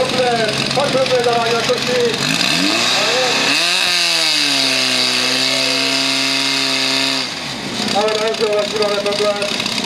Dobler, hasonló daványa Kosi. Ahora eso va a ser una